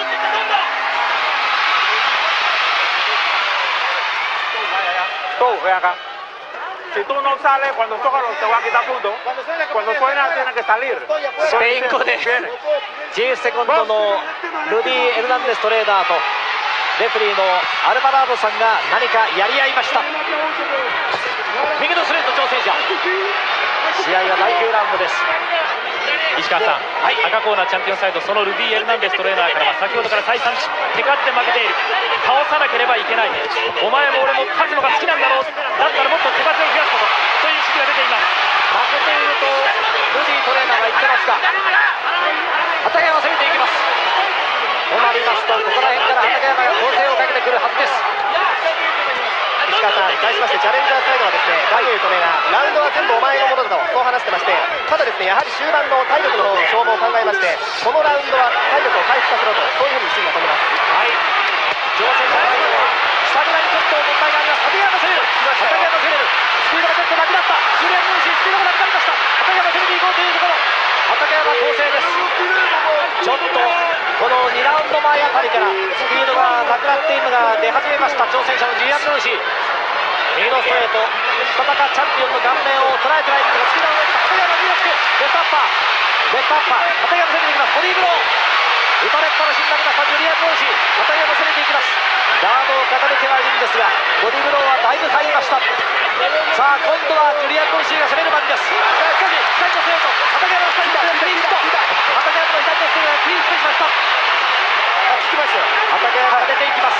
Tú, ve acá. Si tú no sales cuando toca te va a quitar punto. Cuando suena tienes que salir. スペイン語でじゅうセコンドのルディ・エルナンデストレーダーとレフェリーのアルバラードさんが何かやり合いました。右のストレート挑戦者、試合は第きゅうラウンドです。 石川さん、はい、赤コーナーチャンピオンサイド、そのルディ・エルナンデストレーナーからは先ほどから再三手勝って負けている、倒さなければいけない、お前も俺も勝つのが好きなんだろう、だったらもっと手数を増やすことという指示が出ています。 負けているとルディトレーナーが言ってますが、畠山攻めていきます。となりますとここら辺から畠山が攻勢をかけてくるはずです。 石川さん、対しましてチャレンジャーサイドはですね、ダニエルトレーナー、ラウンドは全部お前のものだとそう話してまして、ただですね、やはり終盤の体力の方の消耗を考えまして、このラウンドは体力を回復させろと、そういうふうに指示が飛びます。 はい、挑戦者のスタミナにちょっと問題があります。畠山攻める、畠山攻める、スピードがちょっとなくなった、ジュリアン・ムーシースピードがなくなりました。畠山攻めていこうというところ、畠山攻勢です。ちょっとこのにラウンド前あたりからスピードがなくなっているのが出始めました。挑戦者のジュリアン・ムーシー、右のストレート、戦かチャンピオンの顔面を捉えてないですが、スピードを上げた畠山リードつく、レフトアッパー、レフトアッパー、畠山攻めていきます。ボディーブロー、打たれっぱなしになりましたジュリアン・ムーシー、畠山攻めていきます。ガードを固めてはいるんですが、ボディーブローはだいぶ入りました。さあ今度はジュリアン・ムーシーが攻める番です。しかし左のストレート、畠山の左のクリーンヒット、畠山の左のストレートがクリーンヒットしました。 聞きましたよ。 畠山が出ていきます。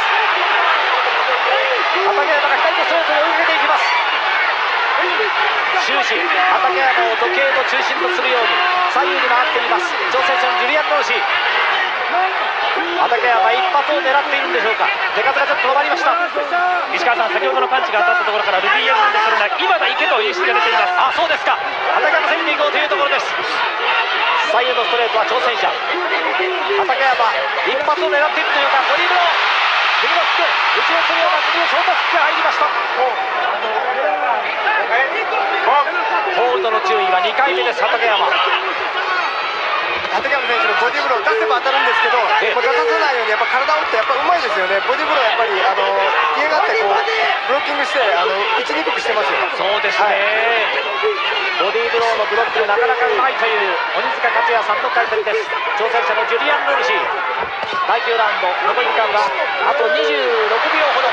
畠山が左のストレートで追いかけていきます。終始畠山を時計の中心とするように左右に回っています挑戦者のジュリアン・ムーシー。畠山一発を狙っているんでしょうか。手数がちょっと止まりました。 石川さん、先ほどのパンチが当たったところからルディ・エルナンデストレーナー、今だ行けという指示が出ています。 あ、そうですか。畠山攻めていこうというところです。左右のストレートは挑戦者、畠山一発を狙っているというか、ボディーブロー、右のキック、打ちをするような右のショートキックが入りました。ホールドの注意はにかいめです。畠山畠山選手のボディブロー出せば当たるんですけど、 ええ、 もう出させないようにやっぱ体を打ってやっぱうまいですよね。ボディブローやっぱりあの嫌がってこうブロッキングしてあの打ちにくくしてますよ。 そうですね、はい、ボディーブローのブロックなかなかうまいという鬼塚克也さんの解説です。挑戦者のジュリアン・ムーシー、だいきゅうラウンド残り時間はあとにじゅうろくびょうほど。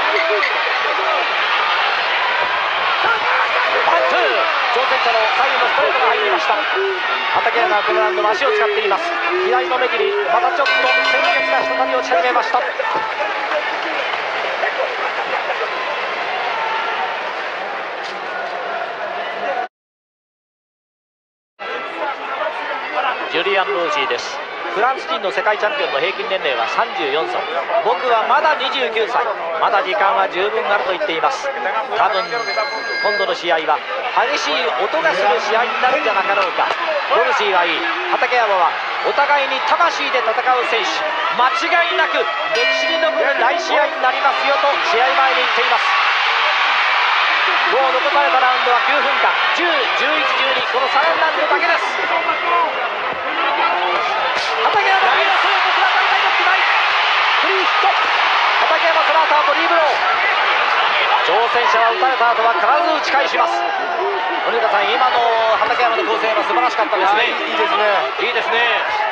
ワンツー、挑戦者の左右のストレートが入りました。畠山はこのラウンドの足を使っています。左の目尻、またちょっと鮮血が再び落ち始めました。ジュリアン・ムーシーです。フランス人の世界チャンピオンの平均年齢はさんじゅうよんさい、僕はまだにじゅうきゅうさい、まだ時間は十分あると言っています。多分今度の試合は激しい音がする試合になるんじゃなかろうか。ドルシーはいい、畠山はお互いに魂で戦う選手、間違いなく歴史に残る大試合になりますよと試合前に言っています。もう残されたラウンドはきゅうふんかん、じゅう、じゅういち、じゅうに、このさんラウンドだけです。畠山が右のストレート、スラーターに対してないフリーヒット、畠山スラーターボディーブロー、挑戦者は打たれた後は必ず打ち返します。鬼塚さん、今の畠山の構成は素晴らしかったですね。 いいですね、 いいですね。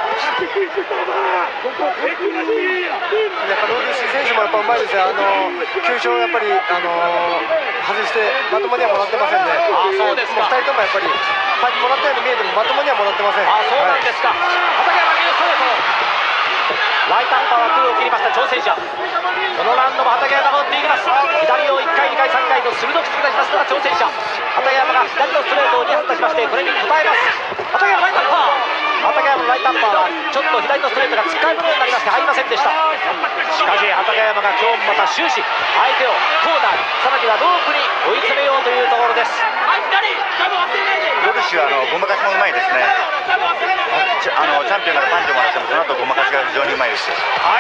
やっぱロールシー選手もやっぱうまいですよ。あの急所をやっぱりあの外してまともにはもらってませんね。 あ、そうですか。 ふたりともやっぱりもらったように見えてもまともにはもらってません。 あ、そうなんですか。はい、畠山右のストレート、ライトアッパーは空を切りました挑戦者。このラウンドも畠山が打っていきます。左をいっかい、にかい、さんかいと鋭く突き出しますから挑戦者。畠山が左のストレートをに発出しまして、これに応えます。畠山ライトアッパー、畠山のラライタッパーはちょっと左のストレートがつっかえるようになりまして入りませんでした。しかし畠山が今日もまた終始相手をコーナーさらにはロープに追い詰めようというところです。 ロルシはあのごまかしもうまいですね。ちあのチャンピオンがパンチをもらってもその後ごまかしが非常にうまいです。 はい、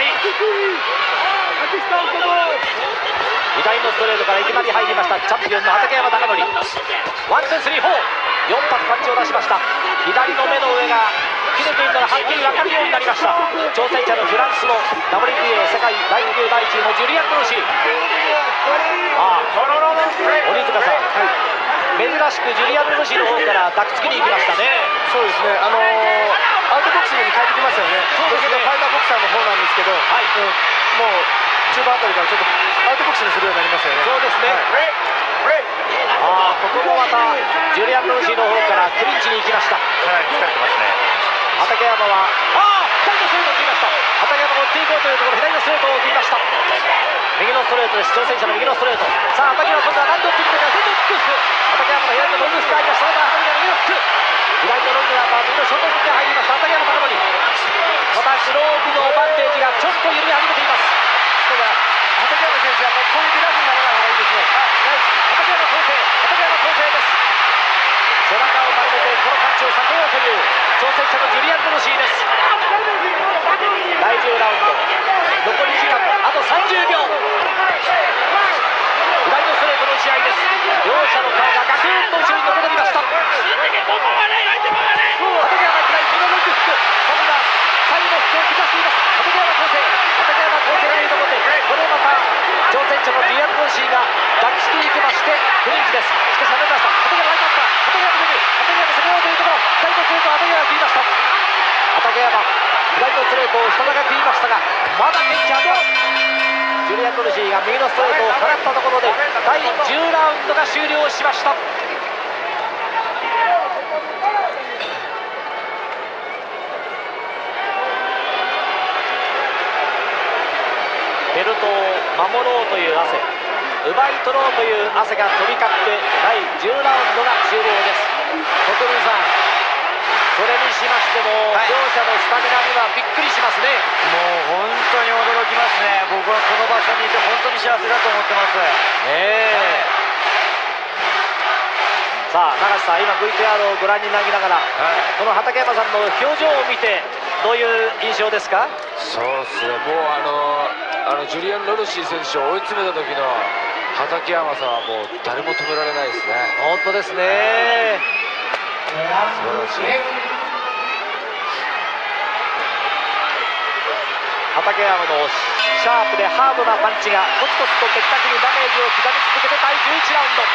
左のストレートからいきなり入りましたチャンピオンの畠山貴則。ワンツースリーフォー、よん発パンチを出しました。左の目の上が切れているのがはっきり分かるようになりました。挑戦者のフランスの ダブリュービーエー 世界ライト級第一位のジュリアン・ロルシー。ああ、鬼塚さん、はい、珍しくジュリアン・ロルシーの方から抱きつきに行きましたね。 そうですね、あのー、アウトボクシングに変えてきましたよね。そうですね、ファイターボクサーの方なんですけど、はい、うん、もう中盤あたりからちょっとアウトボクシングするようになりましたよね。 そうですね、はい、ああ、ここもまたジュリアン・ロルシーの方からクリンチに行きました。 かなり疲れてますね。 畠山はああ左のストレートを切りました。畠山が追っていこうというところ左のストレートを切りました。右のストレートです。挑戦者の右のストレート。さあ畠山今度は何度ってきてから先頭キックス。畠山の左のロングフックが入りました。また畠山の右のフック、左のロングが右のショートフックが入りました。畠山貴則、またスロープのバンデージがちょっと緩み始めています。 ただ畠山選手は攻撃ラフにならない方がいいですね。 畠山構成、畠山構成です。背中を丸めてこのパンチを避けようという挑戦者のジュリアン・ロルシーです。だいじゅうラウンド残り時間あとさんじゅうびょう、左のストレートの打ち合いです。両者の顔がガクッと後ろに残りました。畠山左右のロングフック、さらには左のフックを下しています。畠山構成、畠山構成というところでこれまた挑戦者のジュリアン・ロルシーが抱きつきに行きましてクリンチです。しかし離れました。畠山ライトアッパー、畠山出て畠山攻めようというところ、左のストレート畠山が切りました。畠山左のストレートを下が切りましたがまだピンチあります。ジュリアン・ロルシーが右のストレートを放ったところでだいじゅうラウンドが終了しました。ベルトを守ろうという汗、奪い取ろうという汗が飛び交ってだいじゅうラウンドが終了です。国分さん、それにしましても、はい、両者のスタミナにはびっくりしますね。 もう本当に驚きますね。僕はこの場所にいて本当に幸せだと思ってます。 ねえ、はい、さあ永瀬さん、今 ブイティーアール をご覧になりながら、はい、この畠山さんの表情を見てどういう印象ですか？ そうですね、もうあのあのジュリアン・ロルシー選手を追い詰めた時の畠山さんはもう誰も止められないですね。 本当ですね、 素晴らしい。 畠山のシャープでハードなパンチがコツコツと的確にダメージを刻み続けてだいじゅういちラウンド。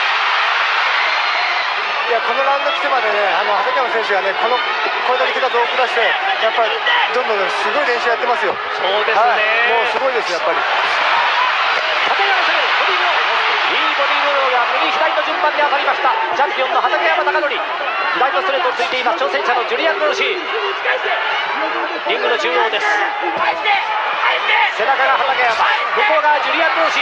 いや、このラウンド来てまでね、あの畠山選手がね、このこれだけ手数多く出してやっぱりどんどんすごい練習やってますよ。 そうですね、はい、 もうすごいですやっぱり。 畠山選手ボディーブロー、いいボディーブローが右左の順番に当たりました。チャンピオンの畠山貴則、左のストレートをついています挑戦者のジュリアン・ロルシー。リングの中央です。背中が畠山、向こうがジュリアン・ロルシー。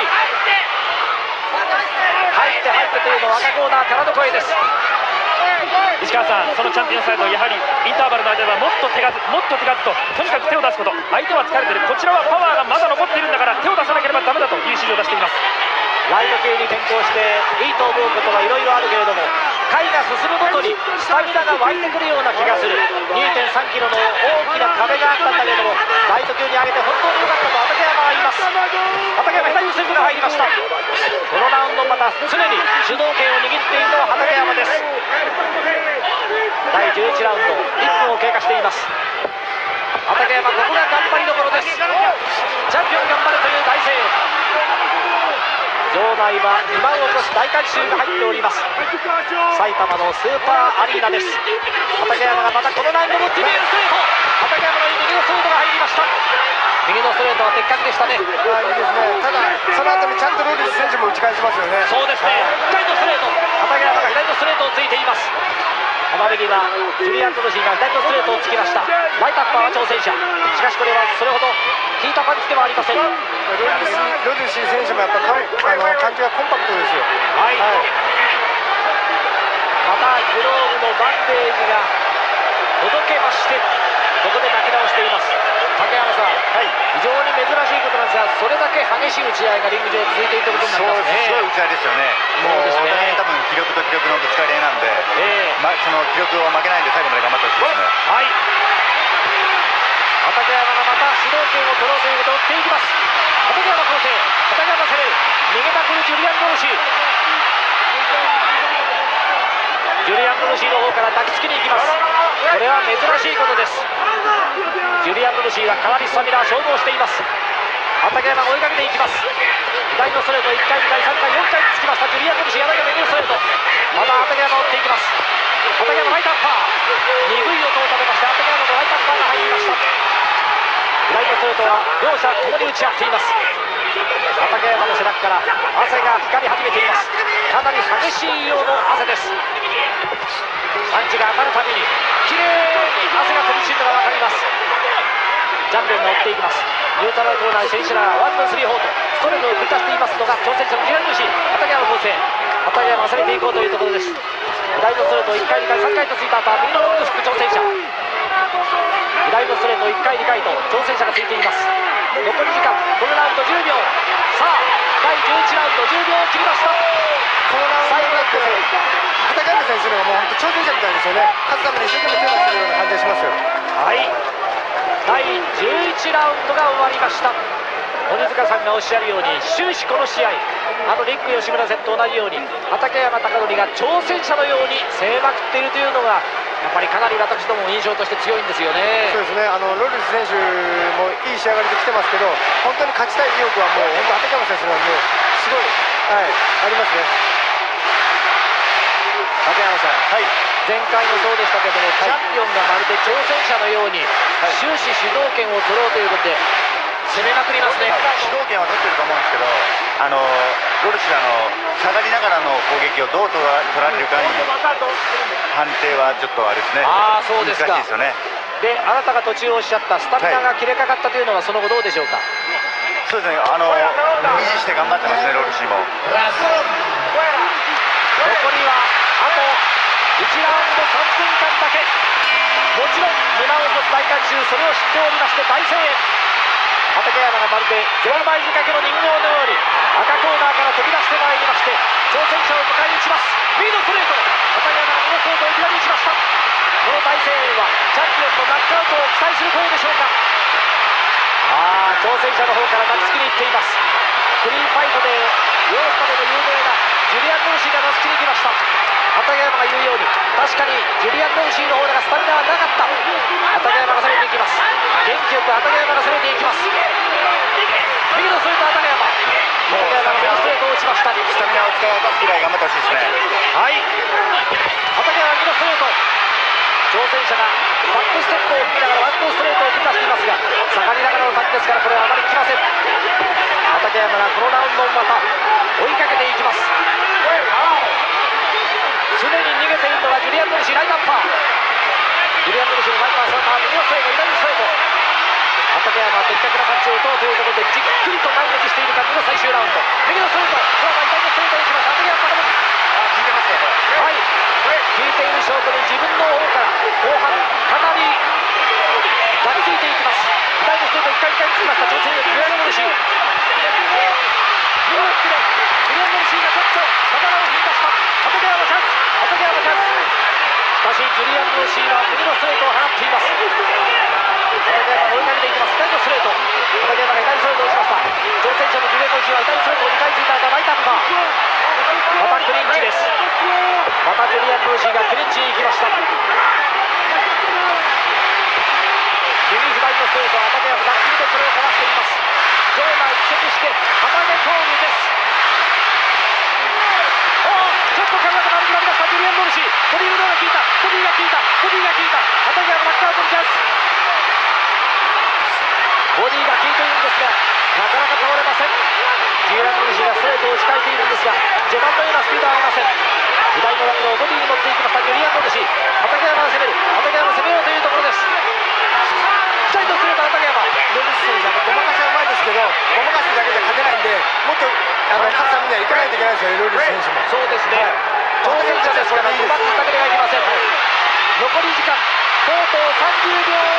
入って入ってというのは赤コーナーからの声です。 石川さん、そのチャンピオンサイド、やはりインターバルの間はもっと手数もっと手数ととにかく手を出すこと、相手は疲れてる、こちらはパワーがまだ残っているんだから手を出さなければダメだという指示を出しています。 ライト級に転向していいと思うことはいろいろあるけれども、回が進むごとにスタミナが湧いてくるような気がする。 にてんさんキロの大きな壁があったんだけれども、ライト級に上げて本当に良かったと畠山は言います。畠山左のスイングが入りました。このラウンドまた常に主導権を握っているのは畠山です。だいじゅういちラウンドいっぷんを経過しています。畠山、ここが頑張りどころです。チャンピオン頑張れという大声援、場内はにまんを超す大観衆が入っております。埼玉のスーパーアリーナです。畠山がまたこのラウンドも決めるストレート、畠山の右のストレートが入りました。右のストレートは的確でしたね。 あ、いいですね。ただその後にちゃんとロルシー選手も打ち返しますよね。 そうですね、左のストレート、畠山が左のストレートをついています。浜辺にはジュリアン・ロルシーが左のストレートをつきました。ライトアッパーは挑戦者、しかしこれはそれほど効いたパンチではありません。ロルシー選手もやっぱかあの感じがコンパクトですよ。 はい、はい、またグローブのバンデージがほどけましてここで巻き直しています。竹山さん、はい、非常に珍しいことなんですが、それだけ激しい打ち合いがリング上続いているということになりますね。 すごい打ち合いですよね。もうお互い多分気力と気力のぶつかり合いなんで、えーま、その気力を負けないで最後まで頑張ってほしいですね。 はい、畠山がまた主導権を取ろうということを追っていきます。畠山構成、畠山攻める、逃げたくるジュリアン・ドルシー。ジュリアン・ドルシーの方から抱きつきに行きます。これは珍しいことです。ジュリアン・ドルシーはかなりスタミナ消耗しています。畠山が追いかけていきます。左のストレートいっかい、にかい、さんかい、よんかいつきました。ジュリアン・ドルシー、畠山右のストレート、また畠山を追っていきます。畠山ライトアッパー、鈍い音を立てまして畠山のライトアッパーが入りました。左のストレートは両者ともに打ち合っています。畠山の背中から汗が光り始めています。かなり激しいような汗です。パンチが当たるたびにきれいに汗が飛び散るのが分かります。ジャンピオンが追っていきます。ニュートラルコーナーシェイシラーワンツースリーフォーとストレートを繰り出していますのが挑戦者のジュリアン・ドルシー。畠山構成、畠山を攻めていこうというところです。左のストレートをいっかい、にかい、さんかいとついた後は右のロングフック挑戦者。左のストレートをいっかい、にかいと挑戦者がついています。残り時間このラウンドじゅうびょう。さあだいじゅういちラウンドじゅうびょうを切りました。 このラウンドって畠山選手のもう本当挑戦者みたいですよね。勝つために一生懸命手を出しているような感じがしますよ。 はい、だいじゅういちラウンドが終わりました。鬼塚さんがおっしゃるように終始この試合、あのリック吉村戦と同じように畠山貴則が挑戦者のように攻めまくっているというのがやっぱりかなり私ども印象として強いんですよね。 そうですね、あのロリス選手もいい仕上がりで来てますけど、本当に勝ちたい意欲はもう本当畠山選手がもうすごい、はい、ありますね。 畠山さん、はい、前回もそうでしたけども、チャンピオンがまるで挑戦者のように、はい、終始主導権を取ろうということで攻めまくりますね。 主導権は取ってると思うんですけど、あのロルシがあの下がりながらの攻撃をどう取ら取られるかに判定はちょっとあれですね。ああ、そうですか。難しいですよね。 で、あなたが途中おっしゃったスタミナが切れかかったというのはその後どうでしょうか。 そうですね、あの維持して頑張ってますね、ロルシも。 残りはあといちラウンドさんぷんかんだけ。もちろん胸を持つ大観衆、それを知っておりまして大声援。畠山がまるでゼロ枚仕掛けの人形のように赤コーナーから飛び出してまいりまして、挑戦者を迎え撃ちます。右のストレート、畠山が右のストレートをいきなり打ちました。この大声援はチャンピオンのナックアウトを期待する声でしょうか。ああ、挑戦者の方から抱きつきに行っています。クリーンファイトでヨーロッパでの有名なジュリアン・ドルシーが抱きつきに行きました。畠山が言うように確かにジュリアン・ドルシーの方がスタミナはなかった。畠山が攻めていきます。元気よく畠山が攻めていきます。右のストレート、畠山畠山が右ストレートを打ちました。 スタミナを使い果たすぐらい頑張ってほしいですね。 はい、畠山右のストレート、挑戦者がバックステップを吹きながらワンツーストレートを繰り出していますが、下がりながらのタッチですからこれはあまり効きません。畠山がこのラウンドをまた追いかけていきます。常に逃げているのはジュリアン・ドルシー、ライトアッパー。ジュリアン・ドルシーのライトアッパー、右のストレート、左のストレート。畠山は的確なパンチを打とうということでじっくりと前向きしている感じの最終ラウンド。右のストレート、今日は左のストレートにしました畠山貴則。 効いてますよこれ。 はい、効いている証拠に自分の方から後半かなり抱きついていきます。左のストレートいっかいいっかいつきました挑戦者ジュリアン・ドルシー。右のストレート、ジュリアン・ドルシーがちょっと刀を引き出した。畠山チャンス、畠山チャンス。しかしジュリアン・ドルシーは右のストレートを放っています。畠山が追いかけていきます。左のストレート、畠山が左ストレートを打ちました。挑戦者のジュリアン・ドルシーは左ストレートをにかいついた後ライトアッパー。またクリンチです。またジュリアン・ドルシーがクリンチに行きました。右左のストレートは畠山がっちりとこれをかわしています。場内チェクして旗根投入です。おお、ちょっと体が丸くなりましたジュリアン・ドルシー。ボディーブローが効いた、ボディーが効いた、ボディーが効いた。畠山ナックアウトのチャンス。ボディーが効いているんですがなかなか倒れません。ジュリアン・ドルシーがストレートを打ち返しているんですが序盤のようなスピードはありません。左のラックをボディに持っていきましたジュリアン・ドルシー。畠山が攻める、畠山を攻めようというところです。左のストレート、畠山。 ロリス選手はごまかしはうまいですけど、ごまかすだけじゃ勝てないんで、もっとあの勝つためにはいかないといけないですよね、ロリス選手も。 そうですね、挑戦者ですからごまかすだけではいけません。残り時間とうとうさんじゅうびょうを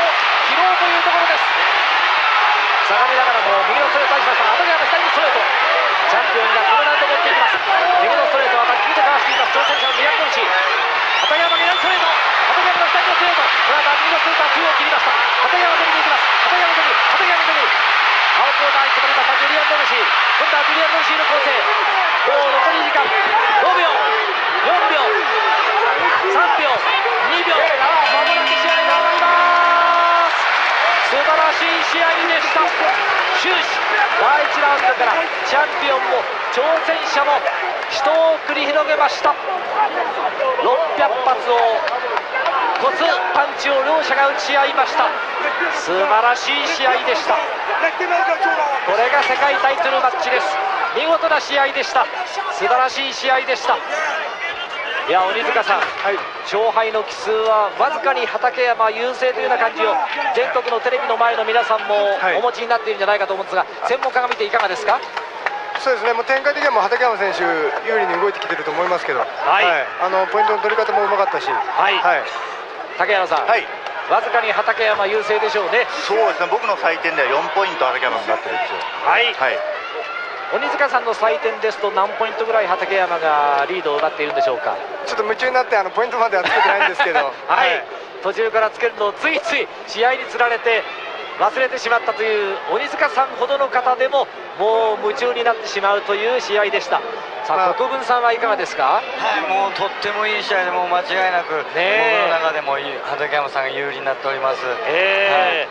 切ろうというところです。下がりながらも右のストレート対しました。畠山左のストレート、チャンピオンがこのラウンド持っていきます。右のストレートはバッキリとかわしています。挑戦者のミランコルシ、畠山右のストレート、畠山の左のストレート、これは右のスーパー中を切りました。畠山攻めに行きます。畠山攻め、畠山攻め、青コーナーに決まりましたジュリアン・ロルシー。今度はジュリアン・ロルシーの構成、もう残り時間ごびょう、よんびょう、さんびょう、にびょう、まもなく試合が終わります。素晴らしい試合でした。終始だいいちラウンドからチャンピオンも挑戦者も死闘を繰り広げました。ろっぴゃくぱつを超すパンチを両者が打ち合いました。素晴らしい試合でした。これが世界タイトルマッチです。見事な試合でした。素晴らしい試合でした。いや、鬼塚さん、はい、勝敗の奇数はわずかに畠山優勢というような感じを全国のテレビの前の皆さんもお持ちになっているんじゃないかと思うんですが、専門家が見ていかがですか？ そうですね、もう展開的にはもう畠山選手有利に動いてきてると思いますけど、はい、はい、あのポイントの取り方もうまかったし、はい、はい、竹原さん、はい、わずかに畠山優勢でしょうね。 そうですね、僕の採点ではよんポイント畠山になってるんですよ。はい、はい、 鬼塚さんの採点ですと何ポイントぐらい畠山がリードを奪っているんでしょうか？ ちょっと夢中になってあのポイントまではつけてないんですけど、 はい、はい、途中からつけるのをついつい試合につられて忘れてしまったという鬼塚さんほどの方でももう夢中になってしまうという試合でした。さあ、まあ、国分さんはいかがですか？ はい、もうとってもいい試合で、もう間違いなく、ね、僕の中でも畠山さんが有利になっております。えー、はい、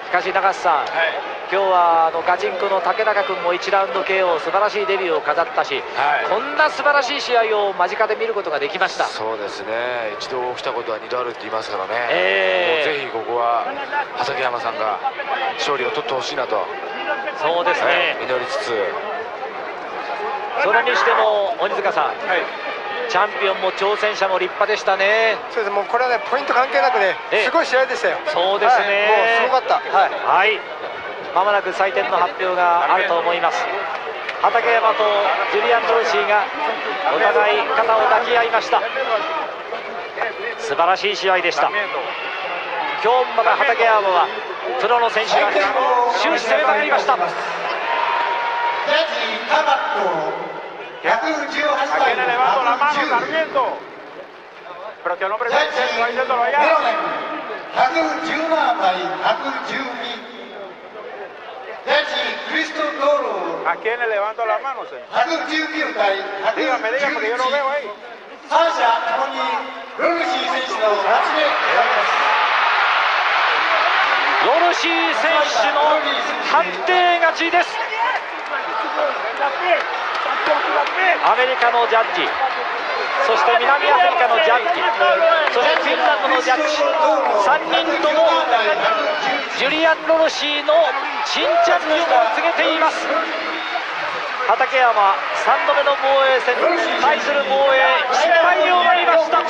しかし中洲さん、はい、今日はあのガチンコの竹中君もいちラウンド ケーオー 素晴らしいデビューを飾ったし、はい、こんな素晴らしい試合を間近で見ることができました。 そうですね、一度起きたことは二度あるって言いますからね、えー、もうぜひここは畠山さんが勝利を取ってほしいなと、 そうですね、 はい、祈りつつ、 それにしても鬼塚さん、はい、チャンピオンも挑戦者も立派でしたね。 そうです、もうこれはね、ポイント関係なくね、すごい試合でしたよ。 そうですね、 はい、もうすごかった。はい、 はい、まもなく採点の発表があると思います。畠山とジュリアン・ローシーがお互い肩を抱き合いました。素晴らしい試合でした。今日まだ畠山はプロの選手が終始攻めまくりました。 ¿A quién le levanto la mano, señor? Dígame, dígame, porque yo no veo ahí. ロルシー選手の判定勝ちです。アメリカのジャッジ、そして南アフリカのジャッジ、そしてフィンランドのジャッジ、さんにんともジュリアン・ロルシーの新チャンピオンを告げています。畠山さんどめの防衛戦、タイトル防衛失敗に終わりました。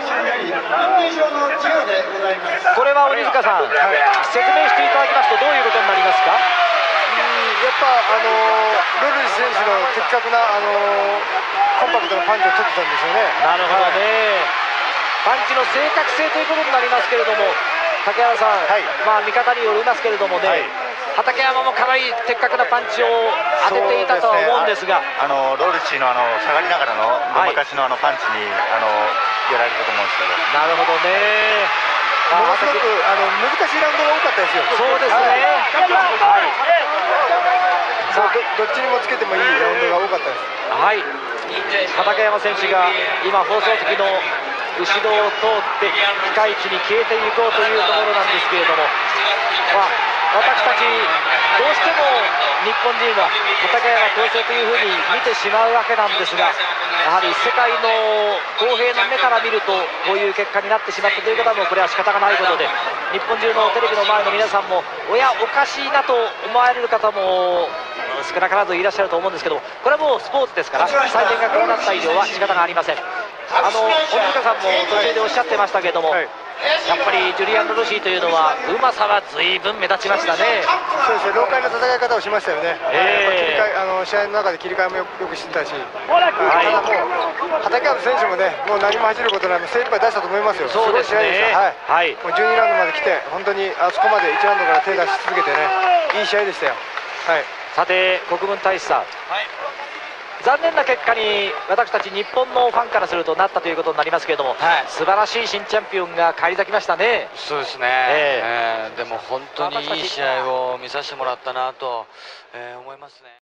これは鬼塚さん、はい、説明していただきますとどういうことになりますか？ やっぱあのロルシー選手の的確なあのコンパクトなパンチを取ってたんですよね。 なるほどね、はい、パンチの正確性ということになりますけれども、竹原さん、はい、まあ見方によりますけれどもね、はい、畠山もかなり的確なパンチを当てていたとは思うんですが、 あのロルシーのあの下がりながらのごまかしのあのパンチに、あのやられたと思うんですけど。 なるほどね、 ものすごくあの難しいラウンドが多かったですよ。 そうですね、はい、 さあ ど, どっちにもつけてもいいラウンドが多かったです。 はい、畠山選手が今放送席の後ろを通って深い地に消えていこうというところなんですけれども、まあ、私たちどうしても日本人は畠山投手というふうに見てしまうわけなんですが、やはり世界の公平な目から見るとこういう結果になってしまったという方もこれは仕方がないことで、日本中のテレビの前の皆さんもおやおかしいなと思われる方も少なからずいらっしゃると思うんですけど、これはもうスポーツですから採点がこうなった以上は仕方がありません。あの鬼塚さんも途中でおっしゃってましたけれども、はい、 やっぱりジュリアン・ロルシーというのはうまさは随分目立ちましたね。 そうですね、老快な戦い方をしましたよね。えー、切り替えあの試合の中で切り替えもよくしてたし、はい、ただもう畠山選手もね、もう何も恥じることない、精一杯出したと思いますよ。 そうですね。 はい、もうじゅうにラウンドまで来て、本当にあそこまでいちラウンドから手出し続けてね、いい試合でしたよ。はい、 さて国分太一さん、はい、残念な結果に私たち日本のファンからするとなったということになりますけれども、はい、素晴らしい新チャンピオンが返り咲きましたね。 そうですね、えーえー、でも本当にいい試合を見させてもらったなと、えー、思いますね。